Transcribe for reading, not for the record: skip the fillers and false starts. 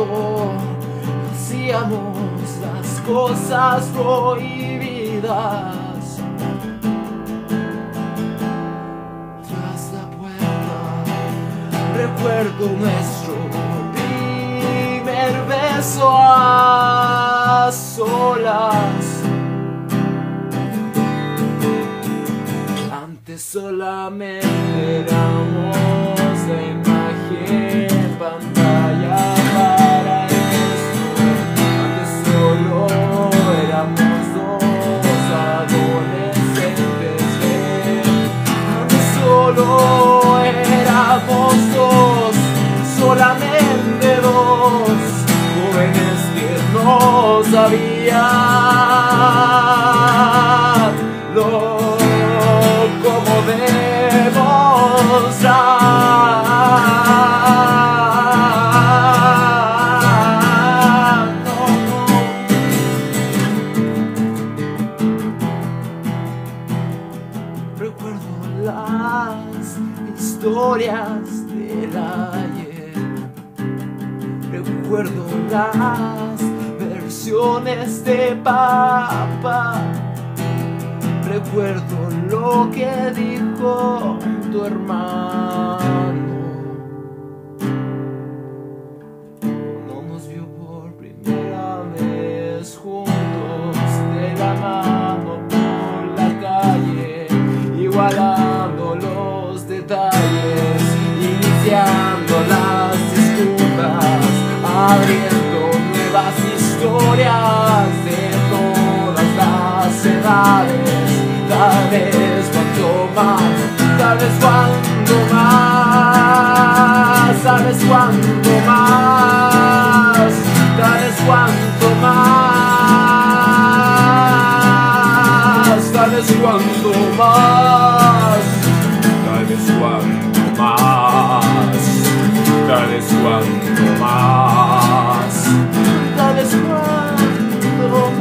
cuando hacíamos las cosas prohibidas. Tras la puerta recuerdo nuestro primer beso a solas. Antes solamente éramos la imagen en pantalla para esto. Antes solo éramos dos adolescentes. Antes solo éramos dos, solamente dos jóvenes que no sabían cómo demostrar. Recuerdo las historias del ayer. Recuerdo las versiones de papá. Recuerdo lo que dijo tu hermano. No nos vio por primera vez juntos de la mano por la calle, igualando los detalles, iniciando las disculpas, abriendo nuevas historias de todas las edades. Tal vez cuanto más, tal vez cuanto más, tal vez cuanto más, tal vez cuanto más, tal vez cuanto más, tal vez cuanto más, tal vez cuanto más, tal vez cuanto más.